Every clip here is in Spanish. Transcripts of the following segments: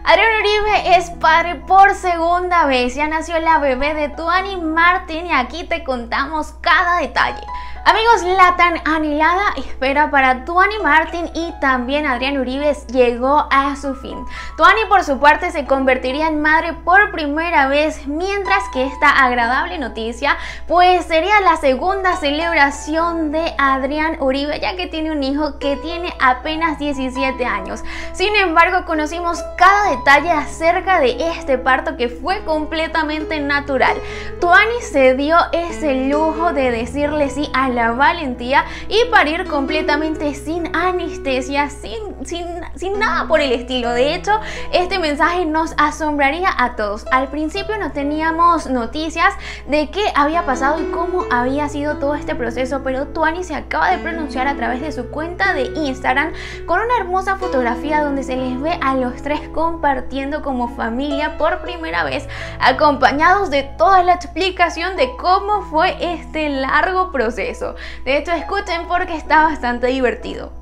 Adrián Uribe es padre por segunda vez. Ya nació la bebé de Tuani Martín y aquí te contamos cada detalle. Amigos, la tan anhelada espera para Tuani Martín y también Adrián Uribe llegó a su fin. Tuani por su parte se convertiría en madre por primera vez, mientras que esta agradable noticia pues sería la segunda celebración de Adrián Uribe, ya que tiene un hijo que tiene apenas 17 años. Sin embargo, conocimos cada detalle acerca de este parto que fue completamente natural. Tuani se dio ese lujo de decirle sí a la valentía y parir completamente sin anestesia, sin nada por el estilo. De hecho, este mensaje nos asombraría a todos. Al principio no teníamos noticias de qué había pasado y cómo había sido todo este proceso, pero Tuani se acaba de pronunciar a través de su cuenta de Instagram con una hermosa fotografía donde se les ve a los tres compartiendo como familia por primera vez, acompañados de toda la explicación de cómo fue este largo proceso. De hecho, escuchen porque está bastante divertido.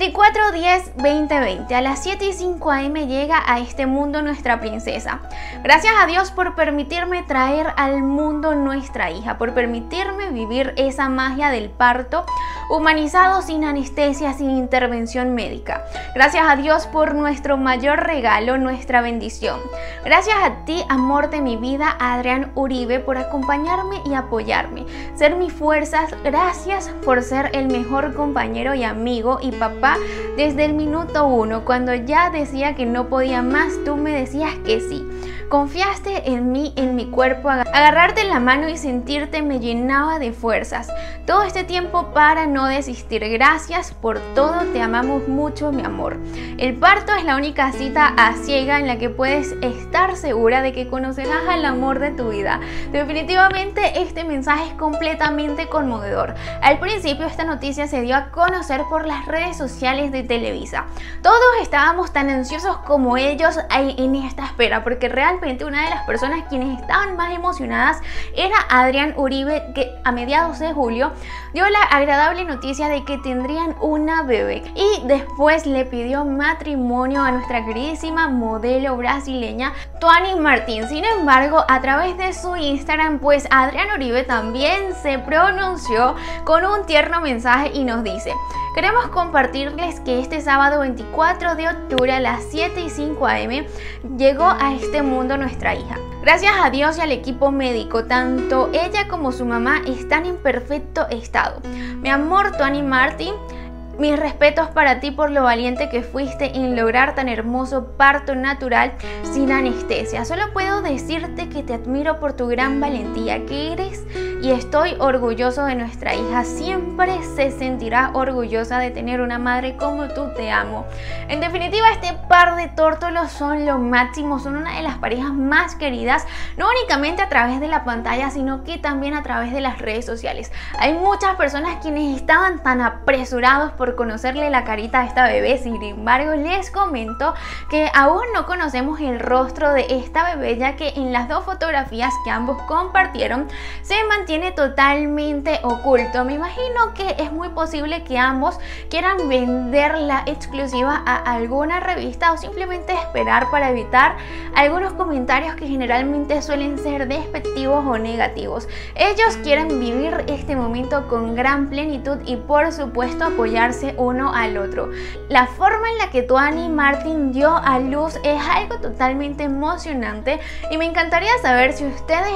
24/10/2020, a las 7:05 AM llega a este mundo nuestra princesa. Gracias a Dios por permitirme traer al mundo nuestra hija, por permitirme vivir esa magia del parto humanizado, sin anestesia, sin intervención médica. Gracias a Dios por nuestro mayor regalo, nuestra bendición. Gracias a ti, amor de mi vida, Adrián Uribe, por acompañarme y apoyarme, ser mis fuerzas. Gracias por ser el mejor compañero y amigo y papá desde el minuto 1. Cuando ya decía que no podía más, tú me decías que sí. Confiaste en mí, en mi cuerpo. Agarrarte la mano y sentirte me llenaba de fuerzas. Todo este tiempo para no desistir. Gracias por todo, te amamos mucho, mi amor. El parto es la única cita a ciega en la que puedes estar segura de que conocerás al amor de tu vida. Definitivamente este mensaje es completamente conmovedor. Al principio esta noticia se dio a conocer por las redes sociales de Televisa. Todos estábamos tan ansiosos como ellos en esta espera, porque realmente una de las personas quienes estaban más emocionadas era Adrián Uribe, que a mediados de julio dio la agradable noticia de que tendrían una bebé y después le pidió matrimonio a nuestra queridísima modelo brasileña Tuani Martín. Sin embargo, a través de su Instagram, pues Adrián Uribe también se pronunció con un tierno mensaje y nos dice: queremos compartirles que este sábado 24 de octubre a las 7:05 AM llegó a este mundo nuestra hija. Gracias a Dios y al equipo médico, tanto ella como su mamá están en perfecto estado. Mi amor, Tuani Martín, mis respetos para ti por lo valiente que fuiste en lograr tan hermoso parto natural sin anestesia. Solo puedo decirte que te admiro por tu gran valentía que eres y estoy orgulloso de nuestra hija. Siempre se sentirá orgullosa de tener una madre como tú, te amo. En definitiva, este par de tórtolos son lo máximo, son una de las parejas más queridas, no únicamente a través de la pantalla, sino que también a través de las redes sociales. Hay muchas personas quienes estaban tan apresurados por conocerle la carita a esta bebé. Sin embargo, les comento que aún no conocemos el rostro de esta bebé, ya que en las dos fotografías que ambos compartieron se mantiene totalmente oculto. Me imagino que es muy posible que ambos quieran vender la exclusiva a alguna revista o simplemente esperar para evitar algunos comentarios que generalmente suelen ser despectivos o negativos. Ellos quieren vivir este momento con gran plenitud y por supuesto apoyarse uno al otro. La forma en la que Tuani Martín dio a luz es algo totalmente emocionante y me encantaría saber si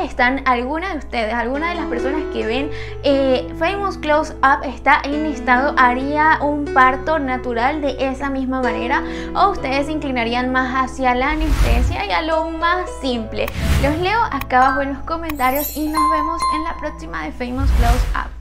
alguna de las personas que ven Famous Close Up está en estado, haría un parto natural de esa misma manera, o ustedes se inclinarían más hacia la anestesia y a lo más simple. Los leo acá abajo en los comentarios y nos vemos en la próxima de Famous Close Up.